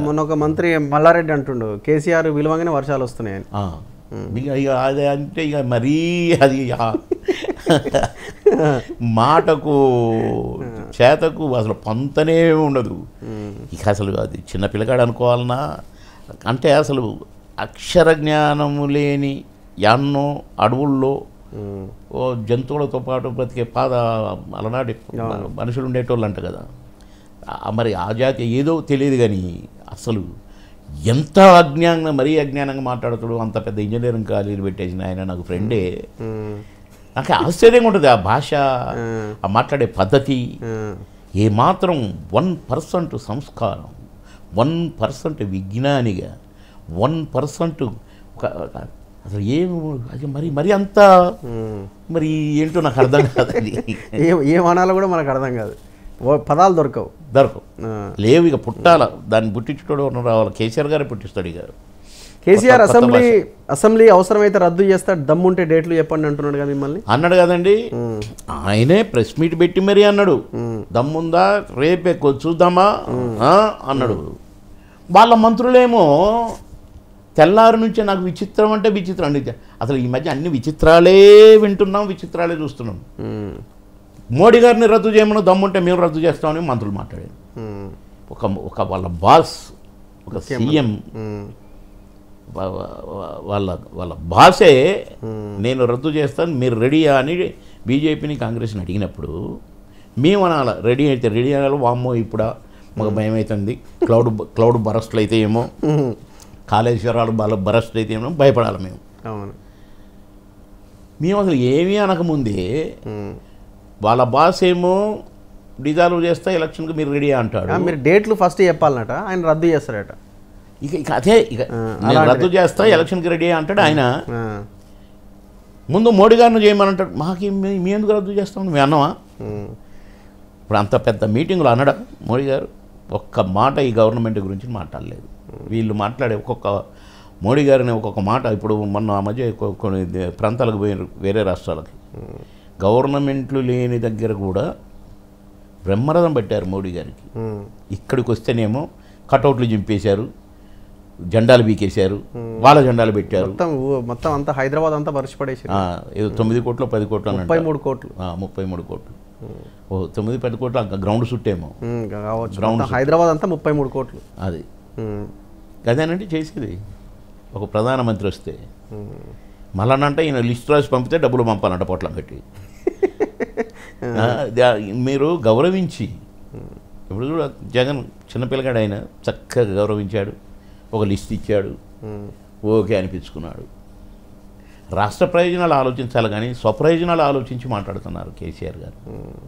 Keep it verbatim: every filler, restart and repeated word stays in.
మొన్న ఒక మంత్రి మల్లారెడ్డి అంటుండు కేసీఆర్ విలువంగానే వర్షాలు వస్తున్నాయని. ఇక ఇక అది అంటే ఇక మరీ అది మాటకు చేతకు అసలు పొంతనే ఉండదు. ఇక అసలు అది చిన్న పిల్లగాడు అనుకోవాలన్నా అంటే అసలు అక్షర జ్ఞానము లేని ఎన్నో అడవుల్లో ఓ జంతువులతో పాటు బ్రతికే పాద అలనాటి మనుషులు ఉండేటోళ్ళు అంట కదా. మరి ఆ జాతి ఏదో తెలియదు కానీ అసలు ఎంత అజ్ఞానంగా మరీ అజ్ఞానంగా మాట్లాడుతాడు. అంత పెద్ద ఇంజనీరింగ్ కాలేజీలు పెట్టేసిన ఆయన నాకు ఫ్రెండే. నాకు ఆశ్చర్యంగా ఉంటుంది ఆ భాష, ఆ మాట్లాడే పద్ధతి. ఏమాత్రం వన్ పర్సెంట్ సంస్కారం, వన్ పర్సెంట్ విజ్ఞానిగా, వన్ పర్సెంట్ అసలు ఏం అది మరి మరి అంత మరి ఏంటో నాకు అర్థం కాదండి. ఏ ఏమనాలో కూడా మనకు అర్థం కాదు, పదాలు దొరకవు దొరకవు లేవు. ఇక పుట్టాల దాన్ని పుట్టించుకోవడం రావాలి. కేసీఆర్ గారే పుట్టిస్తాడు. ఇక కేసీఆర్ అసెంబ్లీ అసెంబ్లీ అవసరమైతే రద్దు చేస్తాడు, దమ్ముంటే డేట్లు చెప్పండి అంటున్నాడు కదా మిమ్మల్ని. అన్నాడు కదండి, ఆయనే ప్రెస్ మీట్ పెట్టి మరీ అన్నాడు దమ్ముందా రేపే చూద్దామా అన్నాడు. వాళ్ళ మంత్రులేమో తెల్లారి నుంచే నాకు విచిత్రం అంటే విచిత్రం అండి. అసలు ఈ మధ్య అన్ని విచిత్రాలే వింటున్నాం, విచిత్రాలే చూస్తున్నాం. మోడీ గారిని రద్దు చేయమని దమ్ముంటే మేము రద్దు చేస్తామని మంత్రులు మాట్లాడారు. ఒక ఒక వాళ్ళ బాస్, ఒక సీఎం వాళ్ళ వాళ్ళ బాసే నేను రద్దు చేస్తాను మీరు రెడీయా అని బీజేపీని కాంగ్రెస్ని అడిగినప్పుడు మేము అనాలి రెడీ అయితే రెడీ అనాలి. వామ్మో ఇప్పుడా మాకు భయం అవుతుంది, క్లౌడ్ క్లౌడ్ బరస్ట్లు అయితే ఏమో, కాళేశ్వరాలు బాల బరస్ట్లు అయితే ఏమో భయపడాలి మేము. మేము అసలు ఏమీ అనకముందే వాళ్ళ బాస్ ఏమో డిజాల్వ్ చేస్తా ఎలక్షన్కి మీరు రెడీ అంటాడు. మీరు డేట్లు ఫస్ట్ చెప్పాలన్నట, ఆయన రద్దు చేస్తారట. ఇక ఇక అదే ఇక నేను రద్దు చేస్తా ఎలక్షన్కి రెడీ అంటాడు ఆయన. ముందు మోడీ గారిని చేయమని మాకు మీ ఎందుకు రద్దు చేస్తాం మేము అన్నామా? ఇప్పుడు అంత పెద్ద మీటింగ్లో అన్నాడా మోడీ గారు? ఒక్క మాట ఈ గవర్నమెంట్ గురించి మాట్లాడలేదు. వీళ్ళు మాట్లాడే ఒక్కొక్క మోడీ గారిని ఒక్కొక్క మాట. ఇప్పుడు మొన్న ఆ మధ్య కొన్ని ప్రాంతాలకు పోయినారు, వేరే రాష్ట్రాలకి. గవర్నమెంట్లు లేని దగ్గర కూడా బ్రహ్మరథం పెట్టారు మోడీ గారికి. ఇక్కడికి వస్తేనేమో కటౌట్లు చింపేశారు, జెండాలు బీకేశారు, వాళ్ళ జెండాలు పెట్టారు. మొత్తం అంతా హైదరాబాద్ అంతా పరిచిపడేసారు. ఏదో తొమ్మిది కోట్లు పది కోట్లు ముప్పై మూడు కోట్లు ముప్పై మూడు కోట్లు ఓ తొమ్మిది పది కోట్లు గ్రౌండ్ చుట్టేమో గ్రౌండ్ హైదరాబాద్ అంతా ముప్పై మూడు కోట్లు. అది అదేనంటే చేసేది. ఒక ప్రధానమంత్రి వస్తే మళ్ళానంటే ఈయన లిస్ట్ రాసి పంపితే డబ్బులు పంపాలంట పొట్లం పెట్టి. మీరు గౌరవించి ఇప్పుడు కూడా జగన్ చిన్నపిల్లగాడు ఆయన చక్కగా గౌరవించాడు, ఒక లిస్ట్ ఇచ్చాడు, ఓకే అనిపించుకున్నాడు. రాష్ట్ర ప్రయోజనాలు ఆలోచించాలి కానీ స్వప్రయోజనాలు ఆలోచించి మాట్లాడుతున్నారు కేసీఆర్ గారు.